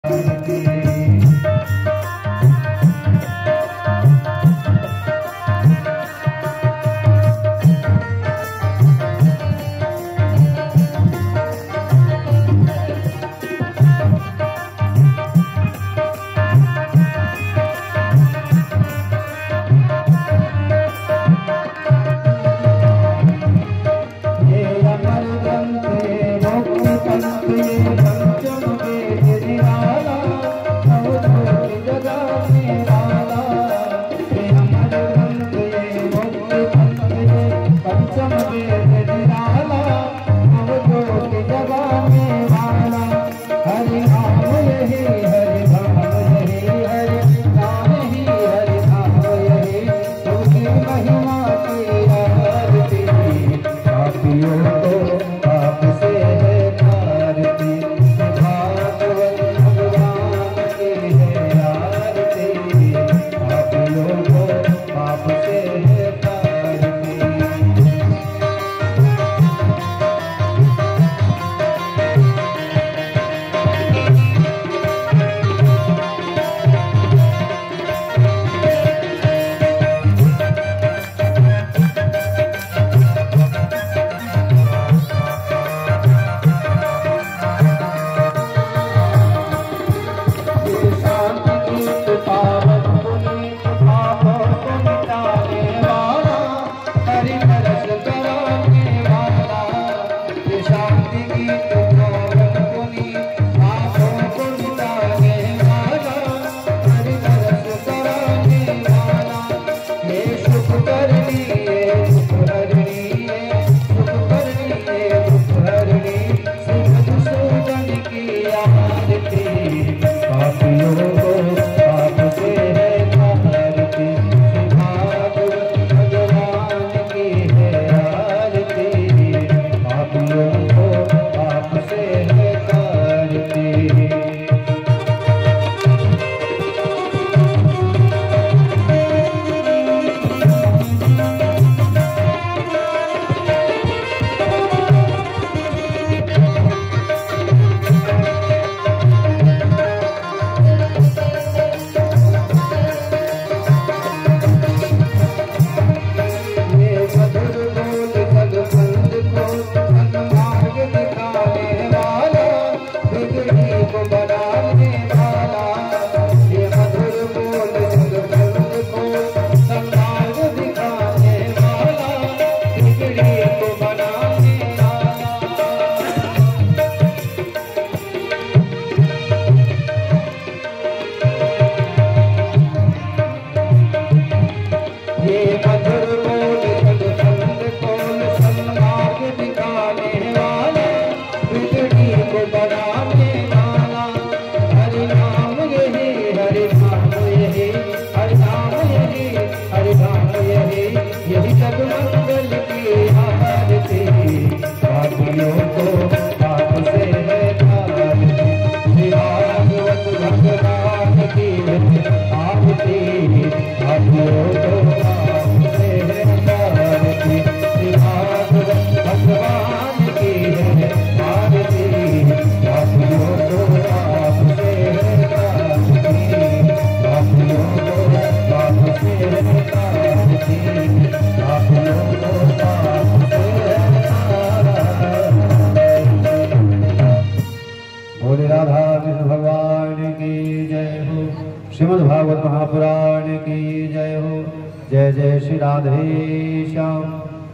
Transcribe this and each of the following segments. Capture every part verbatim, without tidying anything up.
श्रीमद् भागवत महापुराण की जय हो। जय जय श्री राधे श्याम।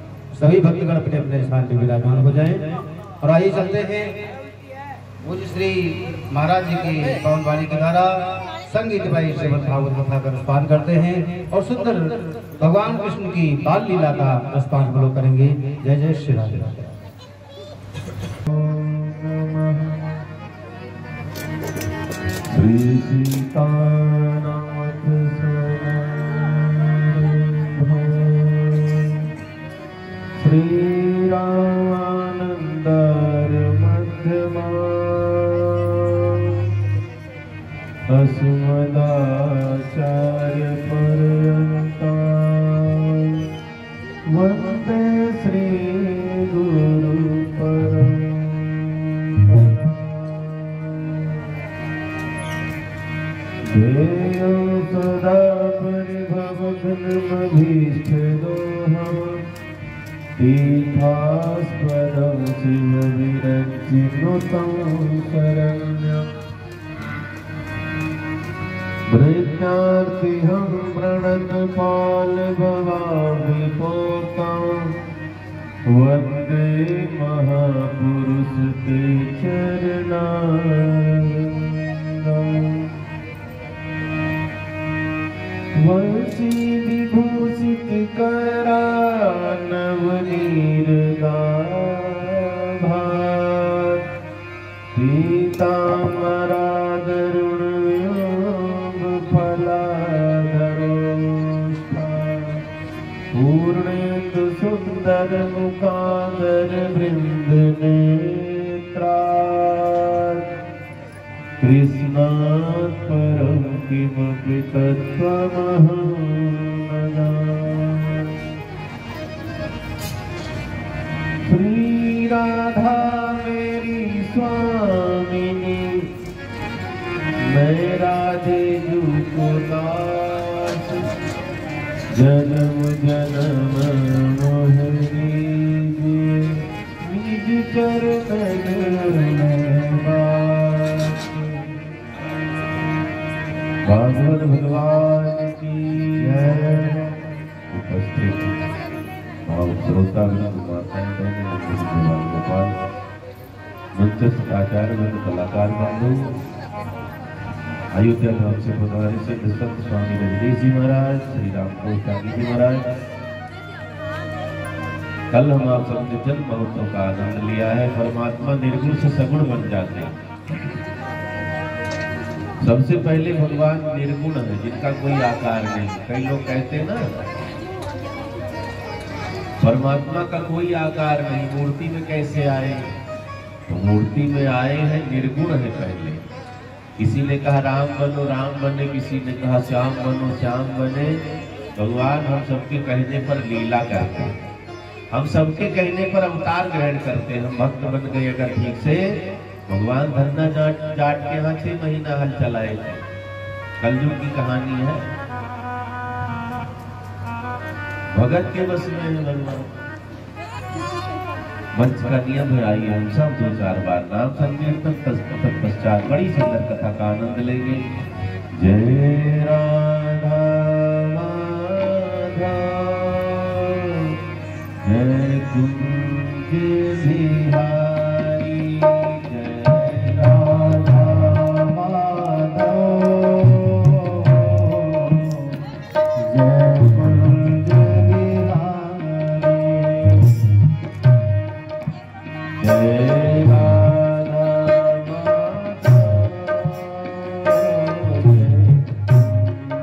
सभी भक्तगण अपने अपने स्थान पर विराजमान हो जाएं और आइए चलते हैं पूज्य श्री महाराज जी की पवन वाणी के द्वारा संगीत भाई श्रीमद् भागवत कथा का रसपान करते हैं और सुंदर भगवान कृष्ण की बाल लीला का रसपान हम लोग करेंगे। जय जय श्री राधे। श्री सीतानाथ श्री रामानंद मध्यमा अस्मदाचार्य पर्यंता वंदे श्री गुरु परम। सदा परिभवघ्नमभीष्ट दोहम् तीर्थास्पदं शिव विरचिनुतं शरण्यम् मृत्यार्तिहं प्रणतपाल भवामि पोतां वन्दे महापुरुष ते चरणारविन्दम् वंशी विभूषित करा नवनीरदाभा पीताम्बरादरुण विलोभ फलाधरोष्ठा पूर्णेन्दु सुन्दर मुखादर वृन्द नेत्रा कृष्णात् परं किमपि तत्त्वमहं न जाने। श्री राधा मेरी स्वामिनी मैं राधे जू को दास जन्म जन्म मोहनी निज चरण भागवत भगवान की जय। उपस्थित भाव श्रोता माताएं बहनें गोपाल मंचस्थ आचार्य बंद कलाकार बंधु अयोध्या धाम से पधारे से संत स्वामी रजनीश जी महाराज श्री रामकोश त्यागी जी महाराज। कल हम आप सबने जन्म महोत्सव का आनंद लिया है। परमात्मा निर्गुण से सगुण बन जाते हैं। सबसे पहले भगवान निर्गुण है जिनका कोई आकार नहीं। कई लोग कहते हैं ना परमात्मा का कोई आकार नहीं, मूर्ति में कैसे आए? तो मूर्ति में आए हैं, निर्गुण है पहले। किसी ने कहा राम बनो राम बने, किसी ने कहा श्याम बनो श्याम बने। भगवान हम सबके कहने पर लीला करते हैं, हम सबके कहने पर अवतार ग्रहण करते हैं। हम भक्त बन गए अगर ठीक से। भगवान धरना जाट जाट के यहाँ छह महीना हल चलाए थे। कलयुग की कहानी है, भगत के बस में है भगवान। मंच का नियम है, आइए हम सब दो चार बार नाम संकीर्तन तत्पश्चात बड़ी सुंदर कथा का आनंद लेंगे। जय राधा माधव जय कुंज बिहारी जय राधा माधव जय कुंज बिहारी जय राधा माधव जय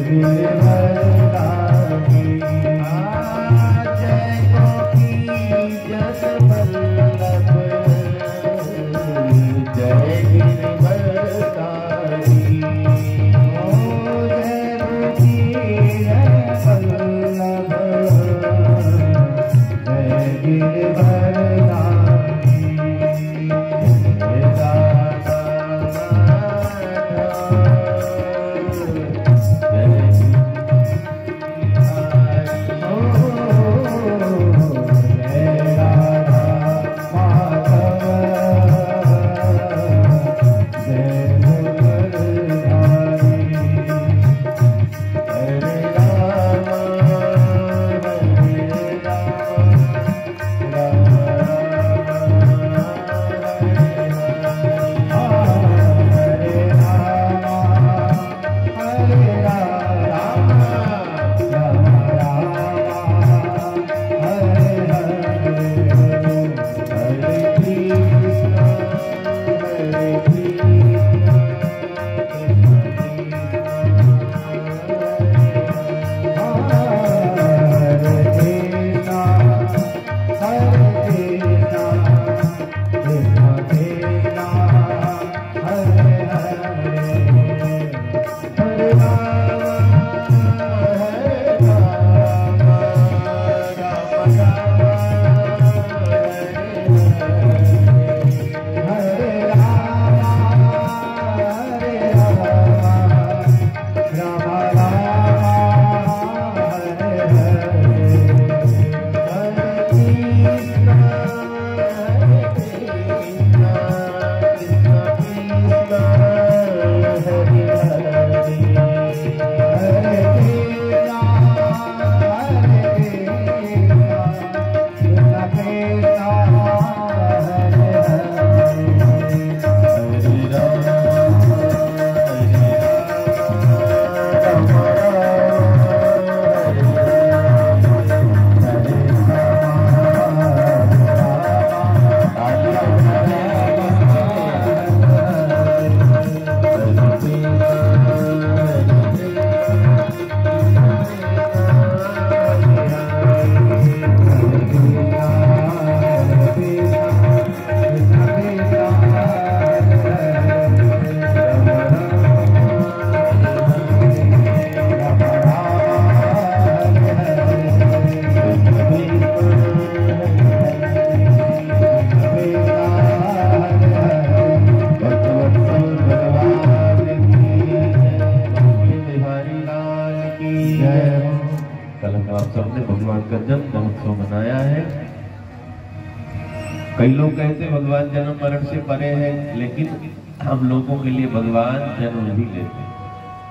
कई लोग कहते हैं भगवान जन्म मरण से परे है, लेकिन हम लोगों के लिए भगवान जन्म भी लेते हैं।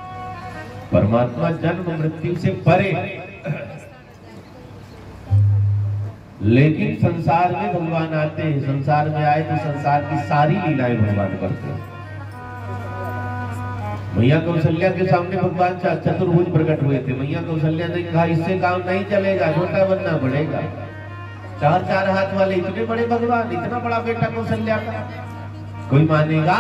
परमात्मा जन्म मृत्यु से परे, लेकिन संसार में भगवान आते हैं। संसार में आए तो संसार की सारी लीलाएं भगवान करते हैं। मैया कौशल्या के सामने भगवान चतुर्भुज प्रकट हुए थे। मैया कौशल्या ने कहा इससे काम नहीं चलेगा, छोटा बनना पड़ेगा। चार चार हाथ वाले इतने बड़े भगवान, इतना बड़ा बेटा कौशल्या का, कोई मानेगा?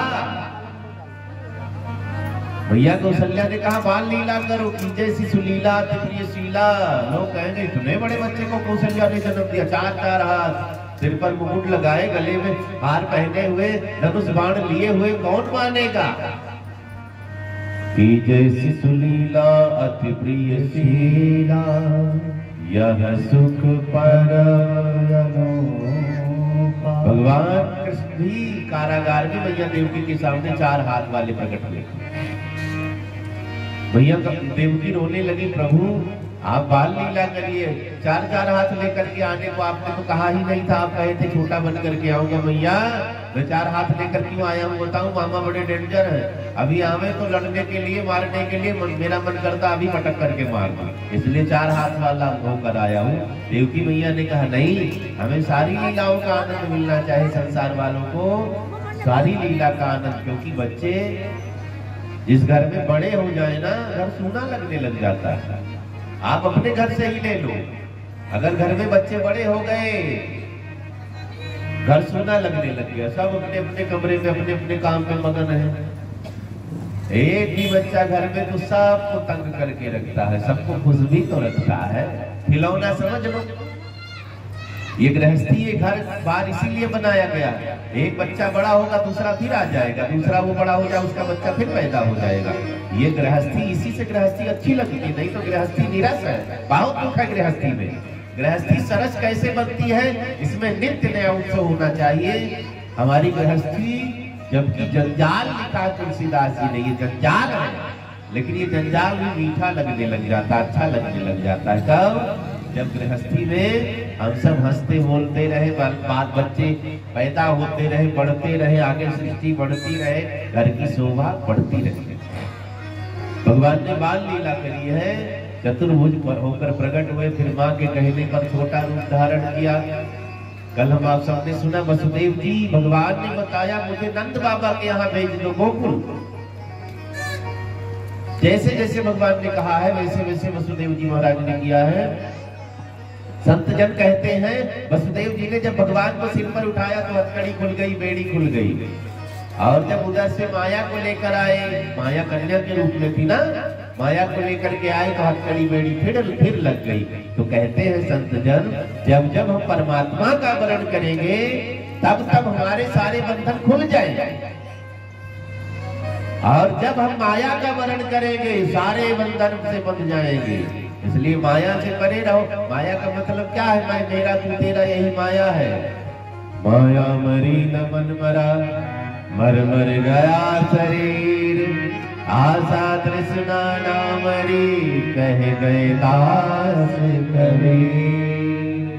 भैया कौशल्या ने कहा बाल लीला करो की जैसी सुलीला प्रिय शीला। लोग कहेंगे इतने बड़े बच्चे को कौशल्या ने जन्म दिया। चार चार हाथ, सिर पर मुकुट लगाए, गले में हार पहने हुए, धनुष बाण लिए हुए, कौन मानेगा? की जैसी सुलीला अति प्रिय शीला, यह सुख परम। भगवान कृष्ण भी कारागार में मैया देवकी के सामने चार हाथ वाले प्रकट हुए। भैया देवकी रोने लगी, प्रभु आप बाल लीला करिए, चार चार हाथ लेकर के आने को आपने तो कहा ही नहीं था। आप कहे थे छोटा बन करके आऊंगा। मैया मैं चार हाथ लेकर क्यों आया हूँ बताऊं? मामा बड़े डेंजर है, अभी आवे तो लड़ने के लिए, मारने के लिए, मन, मेरा मन करता अभी पटक करके मार दूं, इसलिए चार हाथ वाला होकर आया हूँ। देवकी मैया ने कहा नहीं, हमें सारी लीलाओं का आनंद मिलना चाहिए, संसार वालों को सारी लीला का आनंद। क्योंकि बच्चे जिस घर में बड़े हो जाए ना, घर सूना लगने लग जाता है। आप अपने घर से ही ले लो, अगर घर में बच्चे बड़े हो गए, घर सूना लगने लग गया, सब अपने अपने कमरे में अपने अपने काम में मगन है। एक भी बच्चा घर में तो सबको तंग करके रखता है, सबको खुश भी तो रखता है, खिलौना समझ लो। ये गृहस्थी ये घर बार इसीलिए बनाया गया। एक बच्चा बड़ा होगा दूसरा फिर आ जाएगा, दूसरा वो बड़ा हो जाए उसका बच्चा फिर पैदा हो जाएगा। ये गृहस्थी, इसी से गृहस्थी अच्छी लगती है, नहीं तो गृहस्थी निरस है, बहुत दुख है गृहस्थी में। गृहस्थी सरस कैसे बनती है, इसमें नित्य नया उत्सव होना चाहिए। हमारी गृहस्थी जबकि जंजाल लिखा तुलसीदास जी ने, ये जंजाल है, लेकिन ये जंजाल भी मीठा लगने लग जाता है, अच्छा लगने लग जाता है। कब? जब गृहस्थी में हम सब हंसते बोलते रहे, बात बच्चे पैदा होते रहे, बढ़ते रहे, आगे सृष्टि बढ़ती रहे, घर की शोभा बढ़ती रहे। भगवान ने बाल लीला करी है, चतुर्भुज होकर प्रकट हुए, फिर माँ के कहने पर छोटा रूप धारण किया। कल हम आप सबने सुना वसुदेव जी, भगवान ने बताया मुझे नंद बाबा के यहाँ भेज दो गोकुल। जैसे जैसे भगवान ने कहा है वैसे वैसे वसुदेव जी महाराज ने किया है। संत जन कहते हैं वसुदेव जी ने जब भगवान को सिर पर उठाया तो हथकड़ी खुल गई, बेड़ी खुल गई, और जब उधर से माया को लेकर आए, माया कन्या के रूप में थी ना, माया को लेकर के आए तो हथकड़ी बेड़ी फिर फिर लग गई। तो कहते हैं संत जन, जब जब हम परमात्मा का वरण करेंगे तब तब हमारे सारे बंधन खुल जाएंगे, और जब हम माया का वरण करेंगे सारे बंधन से बंध जाएंगे। इसलिए माया से परे रहो। माया का मतलब क्या है? मैं मेरा तू तेरा, यही माया है। माया मरी न मन मरा, मर मर गया शरीर, आशा तृष्णा ना मरी, कह गए दास कबीर।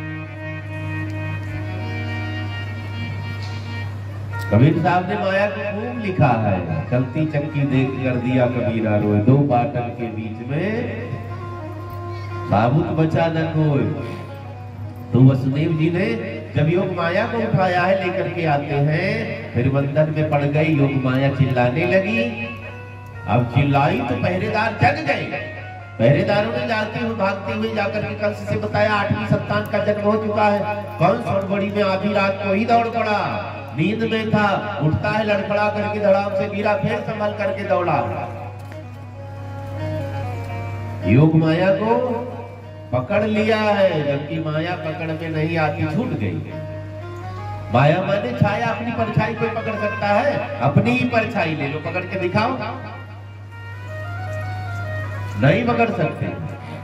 कबीर साहब ने माया को खूब लिखा है, चलती चक्की देख कर दिया कबीरा रोए, दो बाटन के बीच में साबुत बचा न कोई। तो वसुदेव जी ने जब योग माया को उठाया है, लेकर के आते हैं, फिर बंधन में पड़ गई, योग माया चिल्लाने लगी। अब चिल्लाई तो पहरेदार जग गए। पहरेदारों ने जाते हुए भागते हुए जाकर के कंस से बताया आठवीं संतान का जन्म हो चुका है। कंस हड़बड़ी में आधी रात को ही दौड़ पड़ा, नींद में था, उठता है लड़खड़ा करके धड़ाम से गिरा, फिर संभल करके दौड़ा। योग माया को पकड़ लिया है, जबकि माया पकड़ में नहीं आती, छूट गई। माया माने छाया, अपनी परछाई कोई पकड़ सकता है? अपनी ही परछाई ले लो, पकड़ के दिखाओ, नहीं पकड़ सकते।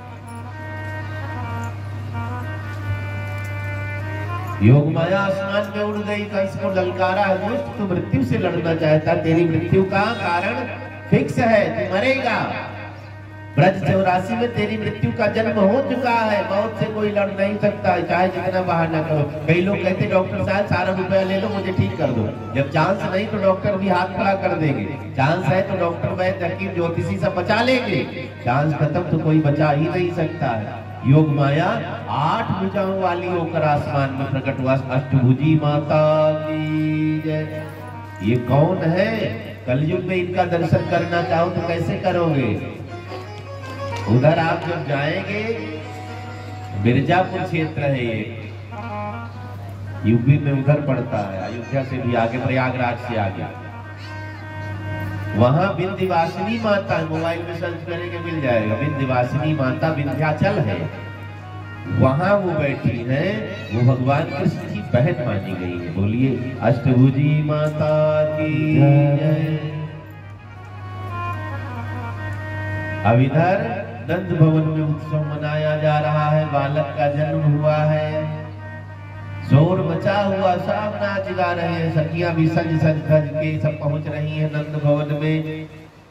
योग माया आसमान में उड़ गई, कंस को ललकारा है, दुष्ट तू मृत्यु से लड़ना चाहता, तेरी मृत्यु का कारण फिक्स है, तू मरेगा। ब्रज चौरासी में तेरी मृत्यु का जन्म हो चुका है, मौत से कोई लड़ नहीं सकता, चाहे जितना बहाना करो। कई लोग कहते डॉक्टर साहब सारा रुपया ले लो, मुझे ठीक कर दो। जब चांस नहीं तो डॉक्टर भी हाथ खड़ा कर देंगे, चांस है तो डॉक्टर वैद्य हकीम ज्योतिषी सब बचा लेंगे, चांस खत्म तो कोई बचा ही नहीं सकता है। योग माया आठ भुजाओं वाली होकर आसमान में प्रकट हुआ, अष्टभुजी माता की जय। ये कौन है? कलयुग में इनका दर्शन करना चाहो तो कैसे करोगे? उधर आप जब जाएंगे, मिर्जापुर क्षेत्र है ये, यूपी में उधर पड़ता है, अयोध्या से भी आगे, प्रयागराज से आगे, वहां विंध्यवासिनी माता, मोबाइल में सर्च करेंगे मिल जाएगा, विंध्यवासिनी माता विंध्याचल है, वहां वो बैठी है, वो भगवान कृष्ण की बहन मानी गई है। बोलिए अष्टभुजी माता की जय। अब इधर नंद भवन में उत्सव मनाया जा रहा है, बालक का जन्म हुआ है, शोर मचा हुआ, सब नाच गा रहे हैं, सखियां भी सज सज धज के सब पहुंच रही हैं नंद भवन में।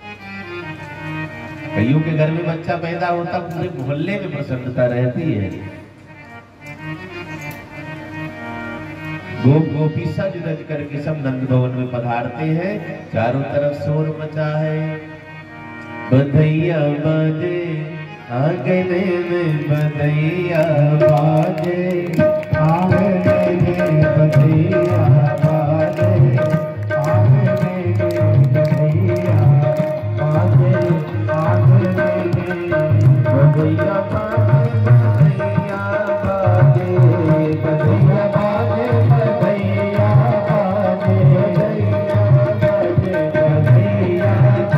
कईयों के घर में बच्चा पैदा होता, पूरे मोहल्ले में प्रसन्नता रहती है। गोप गोपी सज धज करके सब नंद भवन में पधारते हैं, चारों तरफ शोर मचा है। बधैया बाजे आंगने में, बधैया बाजे आंगने में, बधैया बाजे आंगने में, बधैया बाजे आंगने में, बधैया बाजे बधैया बाजे बधैया बाजे बधैया बाजे बधैया बाजे बधैया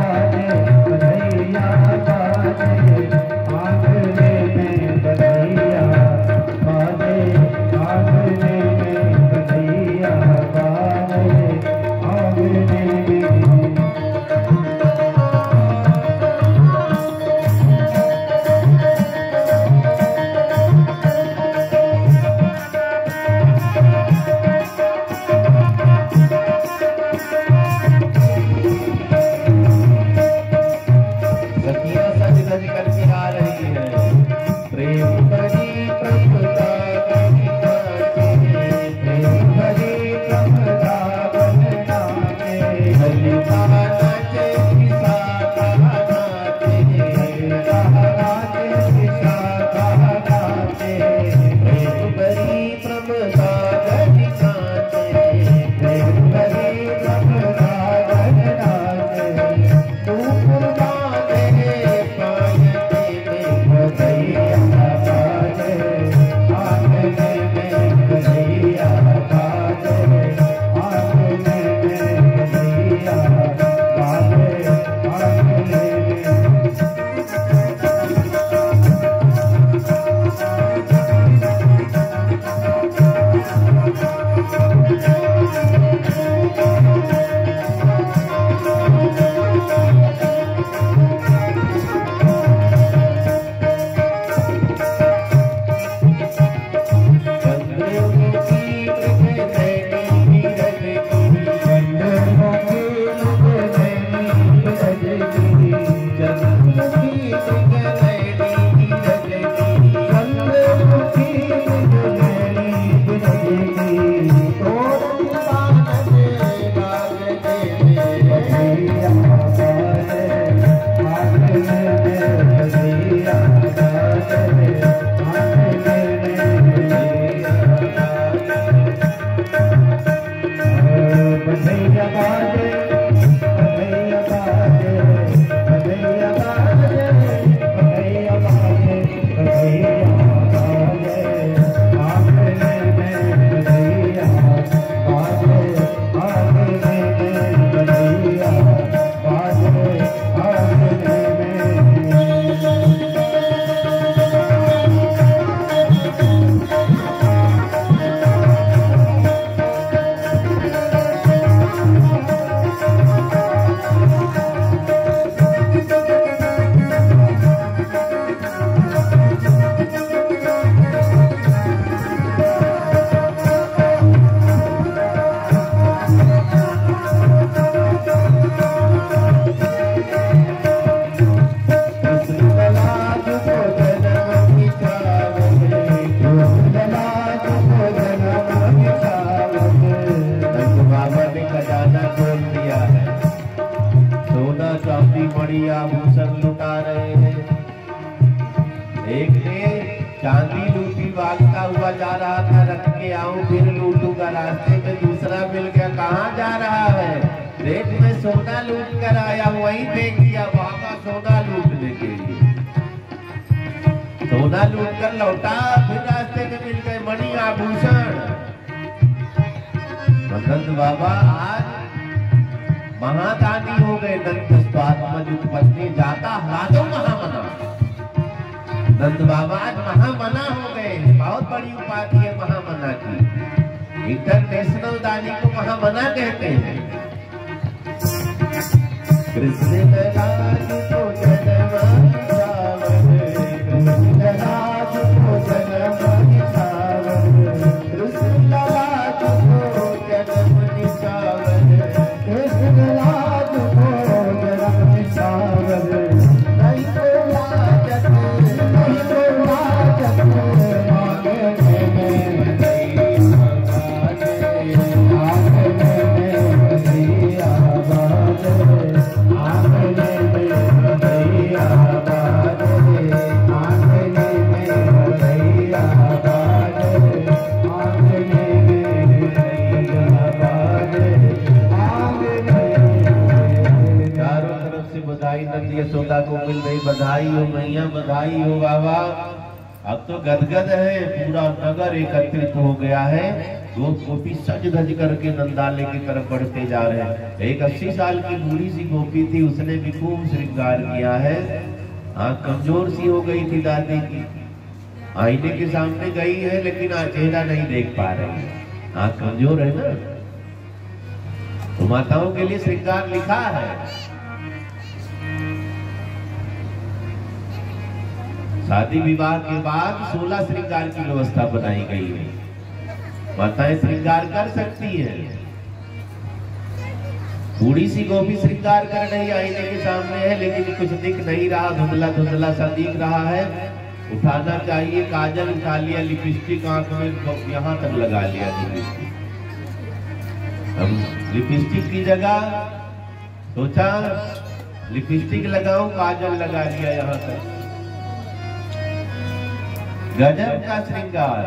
एक ने चांदी लूटी, भागता हुआ जा रहा था, रख के आऊं फिर लूटूंगा। रास्ते में दूसरा मिल गया, कहाँ जा रहा है? देख मैं सोना लूट कर आया, वहीं देख दिया, भागा सोना लूटने के लिए। सोना लूट कर लौटा, फिर रास्ते में मिल गए मणि आभूषण। नंद बाबा आज महादानी हो गए। नंद स्वात्मज उत्पत्ति जाता हलादो महामना। नंद बाबा आज महामना हो गए। बहुत बड़ी उपाधि है महामना की। इंटरनेशनल दानी को महामना कहते हैं। कृष्ण राज को जनम कृष्ण राज को जनम कृष्ण राज को जन्म निशावर, कृष्ण राज को जन्म निशावर। नहीं तो लाजत, नहीं तो लाजत मांगने में बड़ी आवाज, मांगने में बड़ी आवाज, मांगने में बड़ी आवाज, मांगने में बड़ी आवाज, मांगने में बड़ी आवाज। चारों तरफ से बधाई नंद यशोदा को मिल रही। बधाई हो मैया, बधाई हो बाबा। अब तो गदगद है, पूरा नगर एकत्रित हो गया है। दो गोपी सज धज करके नंदालय की तरफ बढ़ते जा रहे हैं। एक अस्सी साल की बूढ़ी सी गोपी थी, उसने भी खूब श्रृंगार किया है। आँख कमजोर सी हो गई थी दादी की। आईने के सामने गई है लेकिन चेहरा नहीं देख पा रही है, आँख कमजोर है ना। तो माताओं के लिए श्रृंगार लिखा है। शादी विवाह के बाद सोलह श्रृंगार की व्यवस्था बनाई गई है। माताएं श्रृंगार कर सकती है। बूढ़ी सी गोपी श्रृंगार कर रही आईने के सामने है, लेकिन कुछ दिख नहीं रहा, धुंधला धुंधला सा दिख रहा है। उठाना चाहिए, काजल उठा लिया, लिपस्टिक आंख में यहाँ तक लगा लिया। लिपस्टिक हम लिपस्टिक की जगह सोचा लिपस्टिक लगाऊं, काजल लगा लिया यहाँ तक। गजब का श्रृंगार।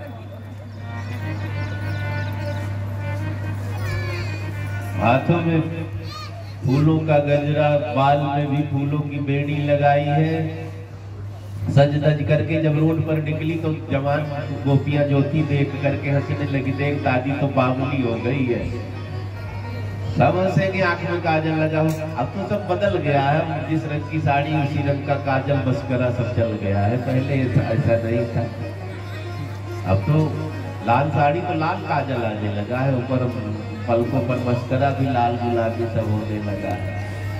हाथों में फूलों का गजरा, बाल में भी फूलों की बेड़ी लगाई है। सज धज करके जब रोड पर निकली तो जवान गोपियां ज्योति देख करके हंसने लगी। देख दादी तो बावली हो गई है। सब हंसेंगे, आंख में काजल लगा हो। अब तो सब बदल गया है, जिस रंग की साड़ी उसी रंग का काजल मस्करा सब चल गया है। पहले ऐसा नहीं था। अब तो लाल साड़ी तो लाल काजल आने लगा है, ऊपर पलकों पर मस्करा भी लाल गुलाबी सब होने लगा है।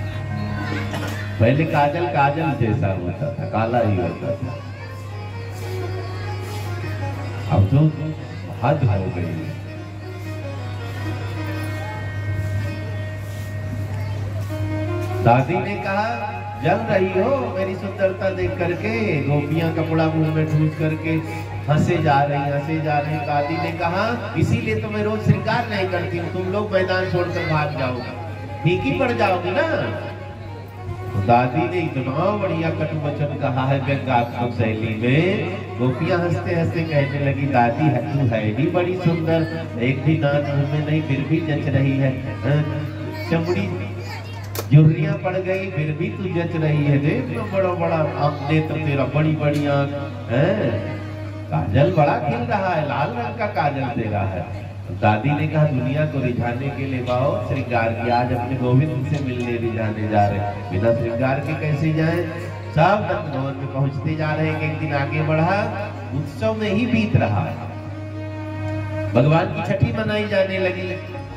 पहले काजल काजल जैसा होता था, काला ही होता था। अब तो हद हो गई है। दादी ने कहा जल रही हो मेरी सुंदरता देख करके। गोपियां कपड़ा मुंह में ठूस करके हंसे जा रही हंसे जा रही। दादी ने कहा इसीलिए तो मैं रोज श्रृंगार नहीं करती हूँ, तुम लोग मैदान छोड़कर भाग जाओगे, फीकी पड़ जाओगे ना। तो दादी ने इतना बढ़िया कटुवचन कहा है व्यंग्यात्मक शैली में। गोपियां हंसते हंसते कहने लगी दादी है तू है भी बड़ी सुंदर, एक भी दांत मुंह में नहीं फिर भी जच रही है। चमड़ी जुर्रियां पड़ गई फिर भी तू जच रही है। देख लो बड़ा बड़ा नेत्र तेरा, बड़ी बड़ी आंख है, काजल बड़ा खिल रहा है, लाल रंग का काजल तेरा है। दादी ने कहा दुनिया को रिझाने के लिए बहुत श्रृंगार किया, आज अपने गोविंद से मिलने रिझाने जा रहे हैं, बिना श्रृंगार के कैसे जाएं। सब नंद भवन में पहुंचते जा रहे हैं। एक दिन आगे बढ़ा, उत्सव में ही बीत रहा, भगवान की छठी मनाई जाने लगी।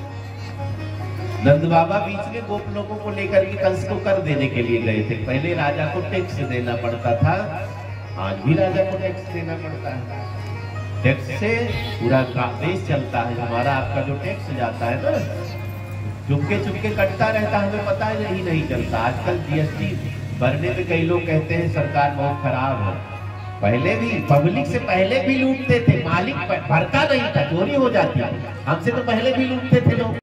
नंद बाबा बीच में गोप लोगों को लेकर के कंस को कर देने के लिए गए थे। पहले राजा को टैक्स देना पड़ता था, आज भी राजा को टैक्स देना पड़ता है। टैक्स से पूरा देश चलता है। हमारा आपका जो टैक्स जाता है ना, चुपके चुपके कटता रहता है, हमें पता ही नहीं चलता। आजकल जीएसटी भरने में कई लोग कहते हैं सरकार बहुत खराब है। पहले भी पब्लिक से पहले भी लूटते थे, मालिक भरता नहीं था, चोरी हो जाती है। हमसे तो पहले भी लूटते थे लोग।